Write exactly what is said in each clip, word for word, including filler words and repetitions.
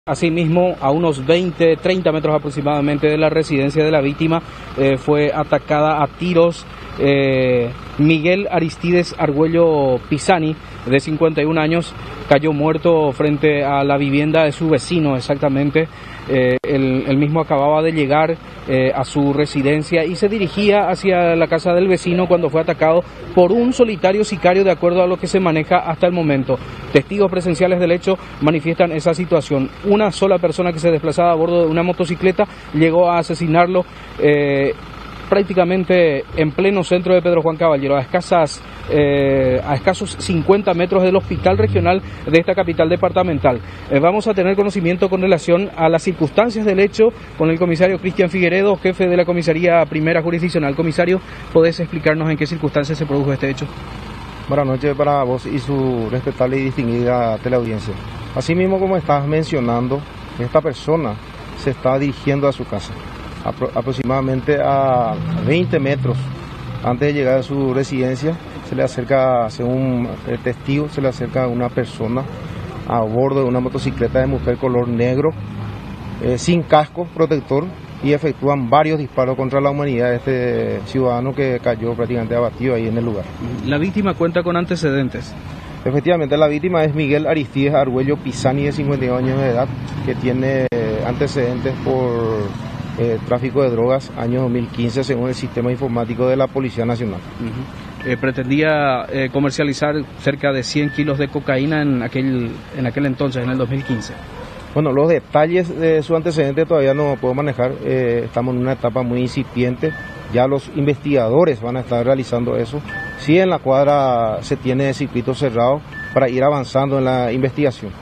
Asimismo, a unos veinte, treinta metros aproximadamente de la residencia de la víctima, eh, fue atacada a tiros eh, Miguel Aristides Argüello Pisani, de cincuenta y un años, cayó muerto frente a la vivienda de su vecino exactamente. Eh, él, él mismo acababa de llegar eh, a su residencia y se dirigía hacia la casa del vecino cuando fue atacado por un solitario sicario, de acuerdo a lo que se maneja hasta el momento. Testigos presenciales del hecho manifiestan esa situación. Una sola persona que se desplazaba a bordo de una motocicleta llegó a asesinarlo eh, prácticamente en pleno centro de Pedro Juan Caballero, a escasas eh, a escasos cincuenta metros del hospital regional de esta capital departamental. Eh, vamos a tener conocimiento con relación a las circunstancias del hecho con el comisario Cristian Figueredo, jefe de la comisaría primera jurisdiccional. Comisario, ¿podés explicarnos en qué circunstancias se produjo este hecho? Buenas noches para vos y su respetable y distinguida teleaudiencia. Asimismo, como estás mencionando, esta persona se está dirigiendo a su casa, apro aproximadamente a veinte metros antes de llegar a su residencia. Se le acerca, según el testigo, se le acerca una persona a bordo de una motocicleta de mujer color negro, eh, sin casco protector, y efectúan varios disparos contra la humanidad de este ciudadano que cayó prácticamente abatido ahí en el lugar. ¿La víctima cuenta con antecedentes? Efectivamente, la víctima es Miguel Aristides Argüello Pisani, de cincuenta y dos años de edad, que tiene antecedentes por eh, tráfico de drogas, año dos mil quince, según el sistema informático de la Policía Nacional. Uh-huh. eh, pretendía eh, comercializar cerca de cien kilos de cocaína en aquel, en aquel entonces, en el dos mil quince. Bueno, los detalles de su antecedente todavía no puedo manejar, eh, estamos en una etapa muy incipiente, ya los investigadores van a estar realizando eso. Sí, en la cuadra se tiene circuito cerrado para ir avanzando en la investigación.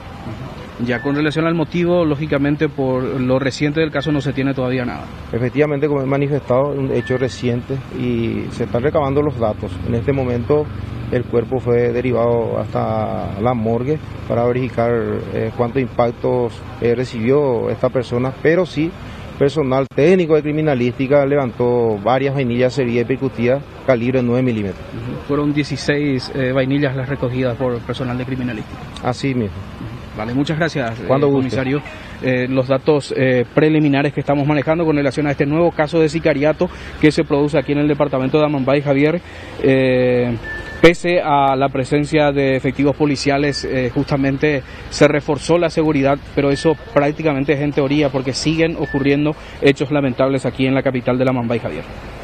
Ya con relación al motivo, lógicamente por lo reciente del caso no se tiene todavía nada. Efectivamente, como he manifestado, un hecho reciente y se están recabando los datos. En este momento el cuerpo fue derivado hasta la morgue para verificar eh, cuántos impactos eh, recibió esta persona, pero sí, personal técnico de criminalística levantó varias vainillas heridas y percutidas calibre nueve milímetros. Uh-huh. Fueron dieciséis eh, vainillas las recogidas por personal de criminalística. Así mismo. Uh-huh. Vale, muchas gracias, eh, comisario. Eh, los datos eh, preliminares que estamos manejando con relación a este nuevo caso de sicariato que se produce aquí en el departamento de Amambay, Javier. Eh, Pese a la presencia de efectivos policiales, eh, justamente se reforzó la seguridad, pero eso prácticamente es en teoría, porque siguen ocurriendo hechos lamentables aquí en la capital de la Amambay, Javier.